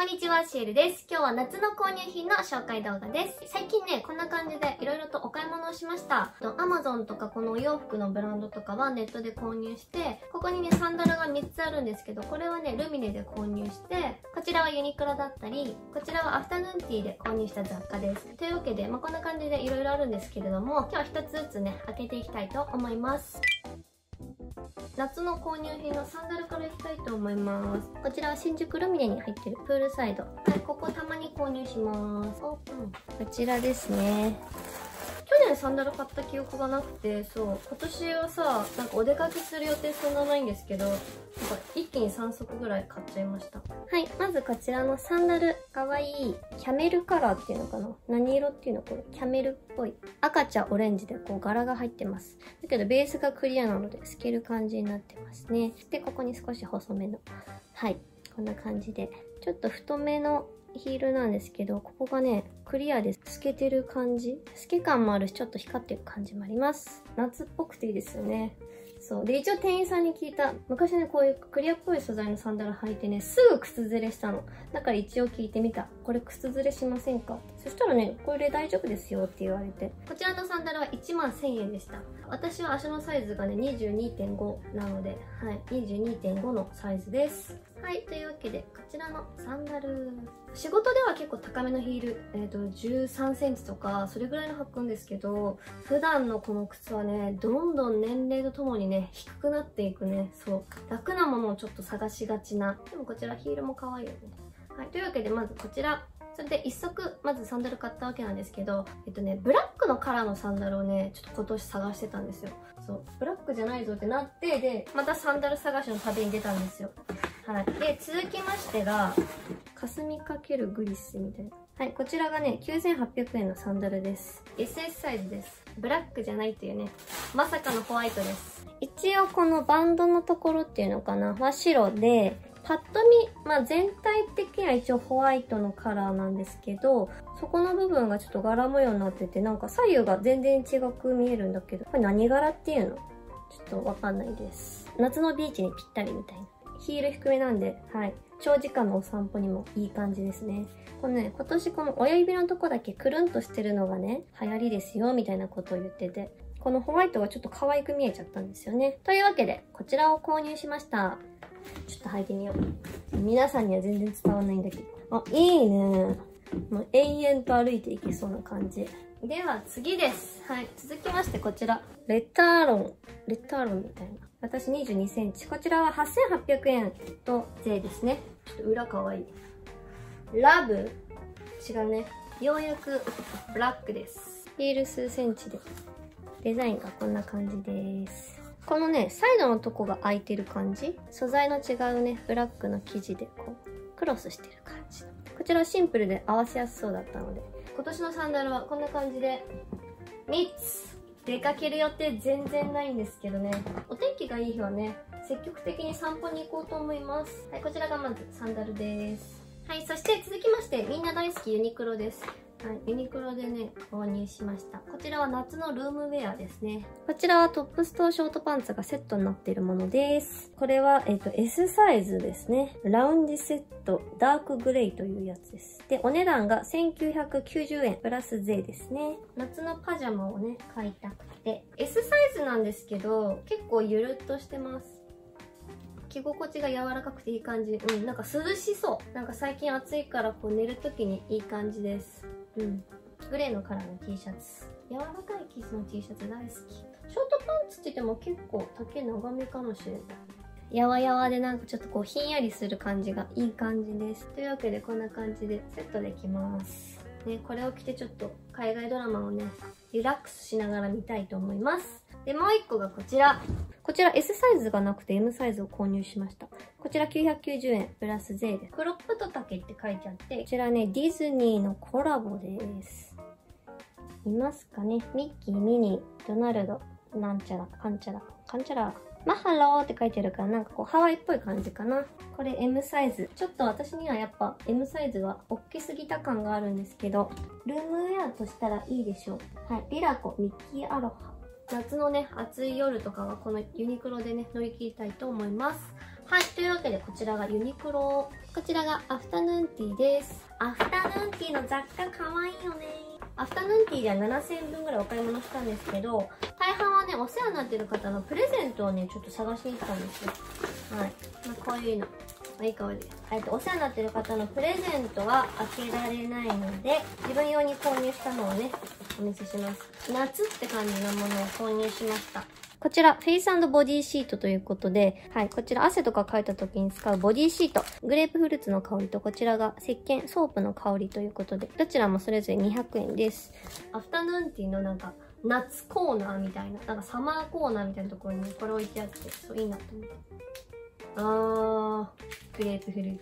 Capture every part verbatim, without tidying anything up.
んにちは、シエルです。今日は夏の購入品の紹介動画です。最近ね、こんな感じでいろいろとお買い物をしました。アマゾンとかこのお洋服のブランドとかはネットで購入して、ここにね、サンダルがみっつあるんですけど、これはね、ルミネで購入して、こちらはユニクロだったり、こちらはアフタヌーンティーで購入した雑貨です。というわけで、まあ、こんな感じでいろいろあるんですけれども、今日は一つずつね、開けていきたいと思います。夏の購入品のサンダルからいきたいと思います。こちらは新宿ルミネに入ってるプールサイド。はい、ここたまに購入します。オープン。こちらですね。去年サンダル買った記憶がなくて、そう、今年はさ、なんかお出かけする予定そんなないんですけど、なんか一気にさんそくぐらい買っちゃいました。はい、まずこちらのサンダル、かわいいキャメルカラーっていうのかな、何色っていうのこれ、キャメルっぽい。赤茶オレンジでこう柄が入ってます。だけどベースがクリアなので透ける感じになってますね。で、ここに少し細めの。はい、こんな感じで。ちょっと太めのヒールなんですけど、ここがね、クリアで透けてる感じ。透け感もあるし、ちょっと光ってる感じもあります。夏っぽくていいですよね。そう。で、一応店員さんに聞いた。昔ね、こういうクリアっぽい素材のサンダル履いてね、すぐ靴ずれしたの。だから一応聞いてみた。これ靴ずれしませんか？そしたらね、これで大丈夫ですよって言われて。こちらのサンダルはいちまんせんえんでした。私は足のサイズがね、にじゅうにてんご なので、はい、にじゅうにてんご のサイズです。はい、というわけで、こちらのサンダル。仕事では結構高めのヒール、えっと、じゅうさんセンチとか、それぐらいの履くんですけど、普段のこの靴はね、どんどん年齢とともにね、低くなっていくね。そう。楽なものをちょっと探しがちな。でもこちらヒールも可愛いよね。はい、というわけで、まずこちら。それで一足、まずサンダル買ったわけなんですけど、えっとね、ブラックのカラーのサンダルをね、ちょっと今年探してたんですよ。そう。ブラックじゃないぞってなって、で、またサンダル探しの旅に出たんですよ。はい。で、続きましてが、霞×グリスみたいな。はい、こちらがね、きゅうせんはっぴゃくえんのサンダルです。エスエス サイズです。ブラックじゃないというね、まさかのホワイトです。一応このバンドのところっていうのかな、は白で、パッと見、まあ全体的には一応ホワイトのカラーなんですけど、そこの部分がちょっと柄模様になってて、なんか左右が全然違く見えるんだけど、これ何柄っていうの？ちょっとわかんないです。夏のビーチにぴったりみたいな。ヒール低めなんで、はい。長時間のお散歩にもいい感じですね。このね、今年この親指のとこだけくるんとしてるのがね、流行りですよ、みたいなことを言ってて、このホワイトがちょっと可愛く見えちゃったんですよね。というわけで、こちらを購入しました。ちょっと履いてみよう。皆さんには全然伝わらないんだけど。あ、いいね。もう延々と歩いていけそうな感じ。では次です。はい。続きましてこちら。レッターロン。レッターロンみたいな。私にじゅうにセンチ。こちらははっせんはっぴゃくえんと税ですね。ちょっと裏かわいい。ラブ。違うね。ようやくブラックです。ヒール数センチで。デザインがこんな感じです。このね、サイドのとこが開いてる感じ。素材の違うね、ブラックの生地でこう、クロスしてる感じ。こちらはシンプルで合わせやすそうだったので。今年のサンダルはこんな感じで、みっつ出かける予定全然ないんですけどね。お天気がいい日はね、積極的に散歩に行こうと思います。はい、こちらがまずサンダルです。はい、そして続きまして、みんな大好きユニクロです。はい、ユニクロでね、購入しました。こちらは夏のルームウェアですね。こちらはトップスとショートパンツがセットになっているものです。これは、えっと、S サイズですね。ラウンジセット、ダークグレイというやつです。で、お値段がせんきゅうひゃくきゅうじゅうえんプラス税ですね。夏のパジャマをね、買いたくて。S サイズなんですけど、結構ゆるっとしてます。着心地が柔らかくていい感じ。うん、なんか涼しそう。なんか最近暑いからこう寝るときにいい感じです。うん。グレーのカラーの T シャツ。柔らかい生地の T シャツ大好き。ショートパンツって言っても結構丈長めかもしれない。やわやわでなんかちょっとこうひんやりする感じがいい感じです。というわけでこんな感じでセットできます。ね、これを着てちょっと海外ドラマをね、リラックスしながら見たいと思います。で、もう一個がこちら。こちら S サイズがなくて M サイズを購入しました。こちらきゅうひゃくきゅうじゅうえんプラス税で。クロップと丈って書いてあって、こちらね、ディズニーのコラボです。見ますかね？ミッキー、ミニー、ドナルド、なんちゃら、かんちゃら、かんちゃら。マハローって書いてあるからなんかこうハワイっぽい感じかな。これ M サイズ。ちょっと私にはやっぱ M サイズは大きすぎた感があるんですけど、ルームウェアとしたらいいでしょう。はい。リラコ、ミッキーアロハ。夏のね、暑い夜とかはこのユニクロでね、乗り切りたいと思います。はい。というわけでこちらがユニクロ。 こちらがアフタヌーンティーです。アフタヌーンティーの雑貨かわいいよね。アフタヌーンティーではななせんえんぶんぐらいお買い物したんですけど、大半はね、お世話になってる方のプレゼントをね、ちょっと探しに行ったんですよ。はい。まあ、こういうの。いい香り。えっと、お世話になってる方のプレゼントは開けられないので、自分用に購入したのをね、お見せします。夏って感じのものを購入しました。こちら、フェイス&ボディシートということで、はい、こちら汗とかかいた時に使うボディシート。グレープフルーツの香りと、こちらが石鹸、ソープの香りということで、どちらもそれぞれにひゃくえんです。アフタヌーンティーのなんか、夏コーナーみたいな、なんかサマーコーナーみたいなところにこれ置いてあって、そういいなと思って。あー、グレープフルーツ。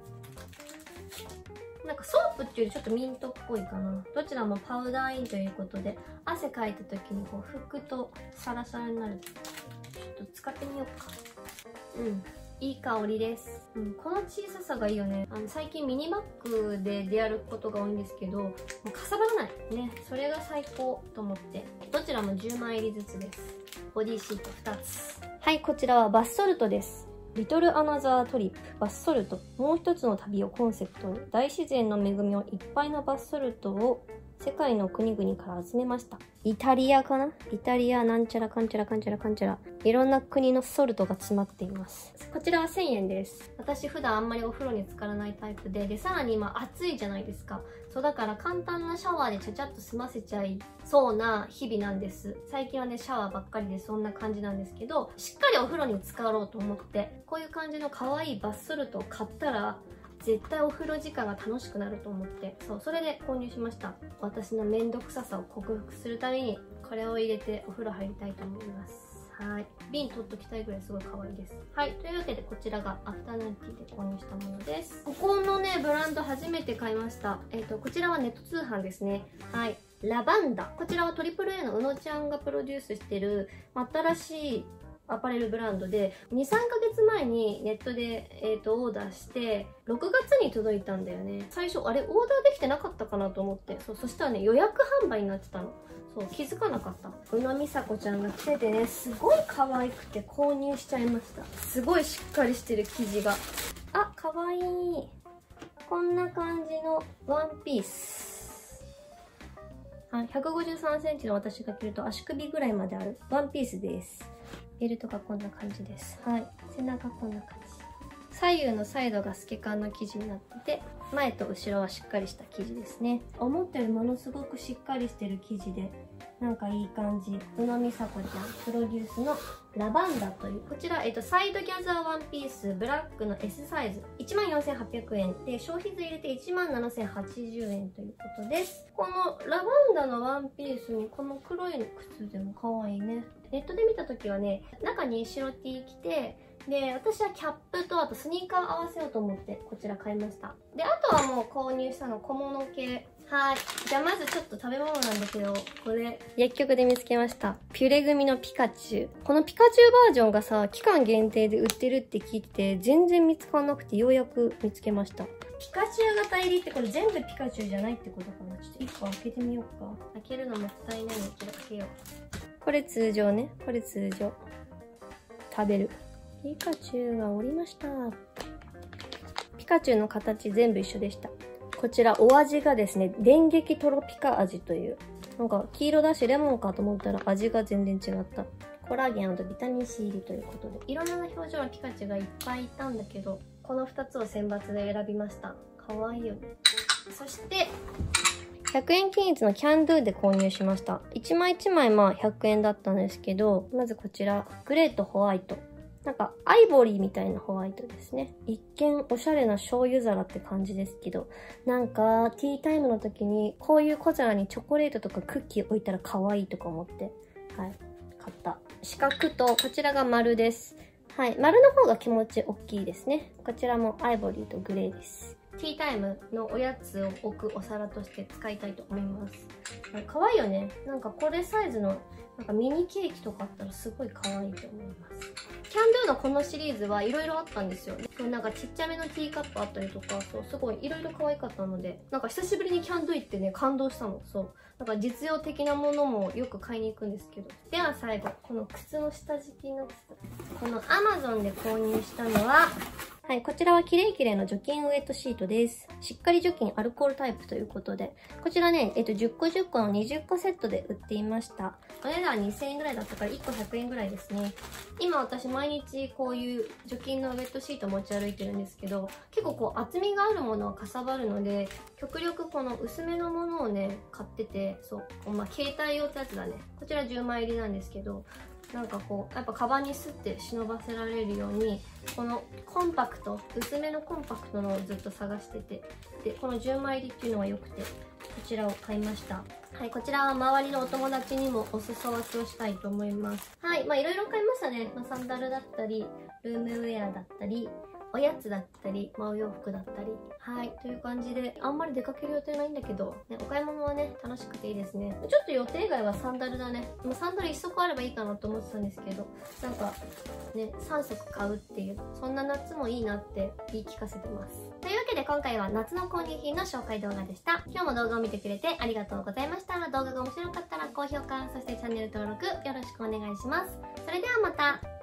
なんかソープっていうよりちょっとミントっぽいかな。どちらもパウダーインということで、汗かいた時にこう拭くとサラサラになる。ちょっと使ってみようか。うん。いい香りです。うん、この小ささがいいよね。あの最近ミニバッグで出歩くことが多いんですけど、もうかさばらない。ね。それが最高と思って。どちらもじゅうまい入りずつです。ボディシートふたつ。はい、こちらはバスソルトです。リトルアナザートリップ、バスソルト。もう一つの旅をコンセプトに、大自然の恵みをいっぱいのバスソルトを世界の国々から集めました。イタリアかな？イタリアなんちゃらかんちゃらかんちゃらかんちゃら。いろんな国のソルトが詰まっています。こちらはせんえんです。私普段あんまりお風呂に浸からないタイプで、で、さらに今暑いじゃないですか。そうだから簡単なシャワーでちゃちゃっと済ませちゃいそうな日々なんです。最近はね、シャワーばっかりでそんな感じなんですけど、しっかりお風呂に浸かろうと思って、こういう感じの可愛いバスソルトを買ったら、絶対お風呂時間が楽しくなると思って、そう、それで購入しました。私のめんどくささを克服するために、これを入れてお風呂入りたいと思います。はい。瓶取っときたいぐらいすごい可愛いです。はい。というわけで、こちらがアフタヌーンティーで購入したものです。ここのね、ブランド初めて買いました。えっと、こちらはネット通販ですね。はい。ラバンダ。こちらは トリプルエー のうのちゃんがプロデュースしてる、新しいアパレルブランドで、に、さんかげつまえにネットで、えーと、オーダーして、ろくがつに届いたんだよね。最初、あれ、オーダーできてなかったかなと思って。そう、そしたらね、予約販売になってたの。そう、気づかなかった。宇野美佐子ちゃんが着ててね、すごい可愛くて購入しちゃいました。すごいしっかりしてる生地が。あ、可愛い。こんな感じのワンピース。はい、ひゃくごじゅうさんセンチの私が着ると足首ぐらいまであるワンピースです。ベルトがこんな感じです。はい。背中こんな感じ。左右のサイドが透け感の生地になってて、前と後ろはしっかりした生地ですね。思ったよりものすごくしっかりしてる生地で、なんかいい感じ。宇野美佐子ちゃんプロデュースのラバンダという、こちら、えっと、サイドギャザーワンピース、ブラックの エス サイズ、いちまんよんせんはっぴゃくえんで、消費税入れていちまんななせんはちじゅうえんということです。このラバンダのワンピースにこの黒い靴でも可愛いね。ネットで見た時はね、中に白 T 着て、で、私はキャップとあとスニーカー合わせようと思ってこちら買いました。で、あとはもう購入したの小物系。はい。じゃあまずちょっと食べ物なんだけど、これ、薬局で見つけました。ピュレ組のピカチュウ。このピカチュウバージョンがさ、期間限定で売ってるって聞いてて、全然見つからなくてようやく見つけました。ピカチュウ型入りってこれ全部ピカチュウじゃないってことかな。ちょっといっこ開けてみようか。開けるのもったいないので開けよう。これ通常ね。これ通常。食べる。ピカチュウがおりました。ピカチュウの形全部一緒でした。こちらお味がですね、電撃トロピカ味という。なんか黄色だしレモンかと思ったら味が全然違った。コラーゲン&ビタミン C 入りということで。いろんな表情のピカチュウがいっぱいいたんだけど、このふたつを選抜で選びました。かわいいよね。そして、ひゃくえん均一のキャンドゥで購入しました。いちまいいちまいまあひゃくえんだったんですけど、まずこちら、グレーとホワイト。なんか、アイボリーみたいなホワイトですね。一見、おしゃれな醤油皿って感じですけど、なんか、ティータイムの時に、こういう小皿にチョコレートとかクッキー置いたら可愛いとか思って、はい、買った。四角と、こちらが丸です。はい、丸の方が気持ち大きいですね。こちらもアイボリーとグレーです。ティータイムのおやつを置くお皿として使いたいと思います。可愛いよね。なんかこれサイズのなんかミニケーキとかあったらすごい可愛いと思います。キャンドゥのこのシリーズはいろいろあったんですよ。なんかちっちゃめのティーカップあったりとか、そう、すごいいろいろ可愛かったので、なんか久しぶりにキャンドゥ行ってね、感動したの。そう。なんか実用的なものもよく買いに行くんですけど。では最後、この靴の下敷きのこの アマゾン で購入したのは、 はい、こちらはキレイキレイの除菌ウェットシートです。しっかり除菌アルコールタイプということで、こちらね、えっと、じゅっこじゅっこのにじゅっこセットで売っていました。お値段にせんえんぐらいだったからいっこひゃくえんぐらいですね。今私毎日こういう除菌のウェットシート持ち歩いてるんですけど、結構こう厚みがあるものはかさばるので、極力この薄めのものをね、買ってて、そう、まあ、携帯用ってやつだね。こちらじゅうまい入りなんですけど、なんかこうやっぱカバンにスッて忍ばせられるようにこのコンパクト薄めのコンパクトのをずっと探してて、でこのじゅうまい入りっていうのが良くてこちらを買いました。はい、こちらは周りのお友達にもお裾分けをしたいと思います。はい、まあいろいろ買いましたね。まあ、サンダルだったりルームウェアだったりおやつだったり、まあ、お洋服だったり、はい、という感じで、あんまり出かける予定ないんだけど、ね、お買い物はね、楽しくていいですね。ちょっと予定外はサンダルだね。もうサンダル一足あればいいかなと思ってたんですけど、なんか、ね、さんそく買うっていう、そんな夏もいいなって言い聞かせてます。というわけで今回は夏の購入品の紹介動画でした。今日も動画を見てくれてありがとうございました。動画が面白かったら高評価、そしてチャンネル登録よろしくお願いします。それではまた。